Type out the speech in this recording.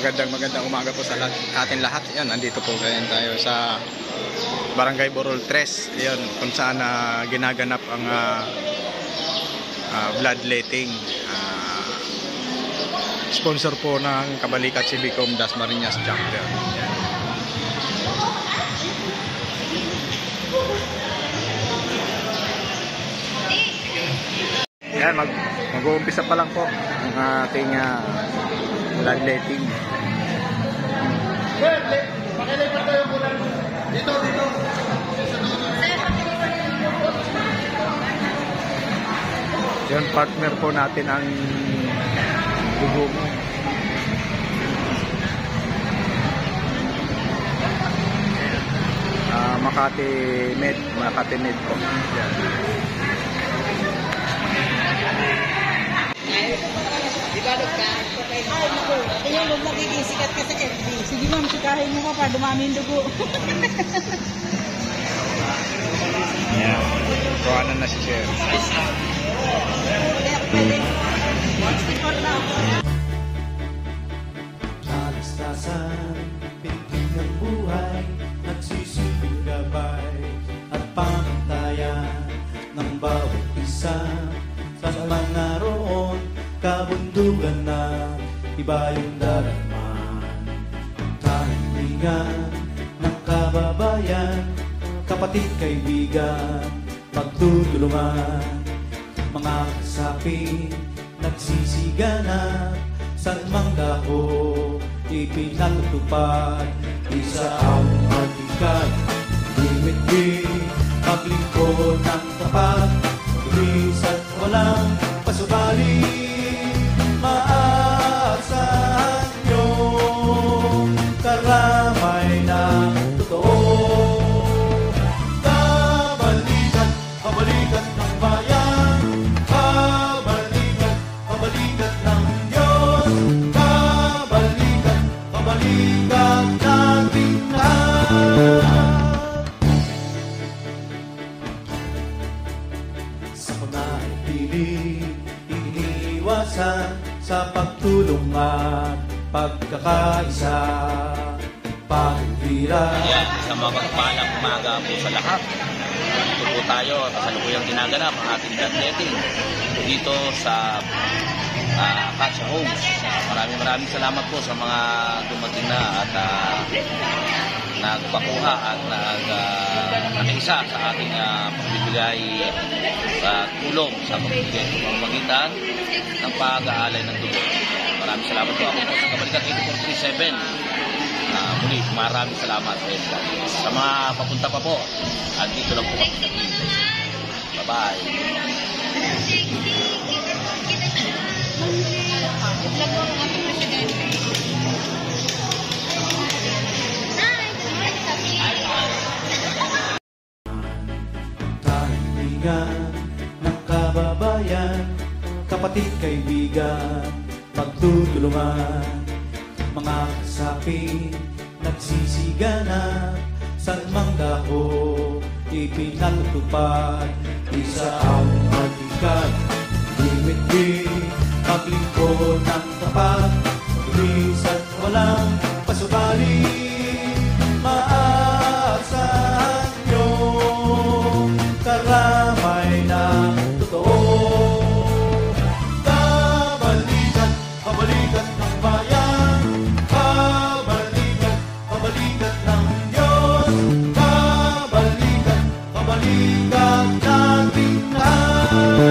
magandang umaga po sa atin lahat. Yan, andito po tayo sa Barangay Burol 3. Yan, kung saan ginaganap ang bloodletting. Sponsor po ng Kabalikat Civicom Dasmariñas Chapter. Yan, mag-uumpisa pa lang po ang ating bloodletting. Pakilipat ko yung bulan. Dito. Yan, partner po natin ang dugo mo. Makati Med po. Yan. Ibalog ka? Ay, naku. Ayun, huwag magiging sikat ka sa FB. Sige ma'am, sikahin mo ka pa, dumami yung dugo. Yan. Kuhanan na si Sir. Kalastasan, pinting ng buhay, nagsisilbing gabay at pamantayan ng bawat isa. Sa man naroon, kabundugan na iba yung darama. Kahilingan ng kababayan, kapatid kaibigan, magtutulungan. Mga kasapi nagsisiganap, saan mang dako ipinatutupad. Isa ang matikad, limit-limit, maglingkod ng tapat, tulis at walang pasubali. Maasahan nyo karamay ng totoo. Kabalikat, kabalikat ng bayan, kabalikat, kabalikat ng Diyos, kabalikat, kabalikat nating lahat. Sa panahipili, iniiwasan sa pagtulong at pagkakaisa. Paghira. Ayan, sa mga pagpalang umaga po sa lahat. Dito po tayo, kasalukuyang ginaganap ang ating bloodletting dito sa Katsa Homes. Maraming salamat po sa mga dumating na at nagpakuha at nakiisa sa ating pagbibigay tulong sa pamamagitan ng pag-aalay ng dugo. Maraming salamat po. Ako po sa Kabalikat 8437. Muli, maraming salamat. Sa mga papunta pa po, at dito lang po kami naghihintay. Bye-bye. Kahilingan ng kababayan, kapatid kaibigan, magtutulungan. Mga kasapi nagsisiganap, saan mang dako ipinatutupad. Isa ang matikad, limit-limit, maglingkod ng tapat, tulis at walang pasubali. Maasahan nyo karamay ng totoo. Kabalikat, kabalikat ng bayan, kabalikat, kabalikat ng Diyos, kabalikat, kabalikat nating lahat.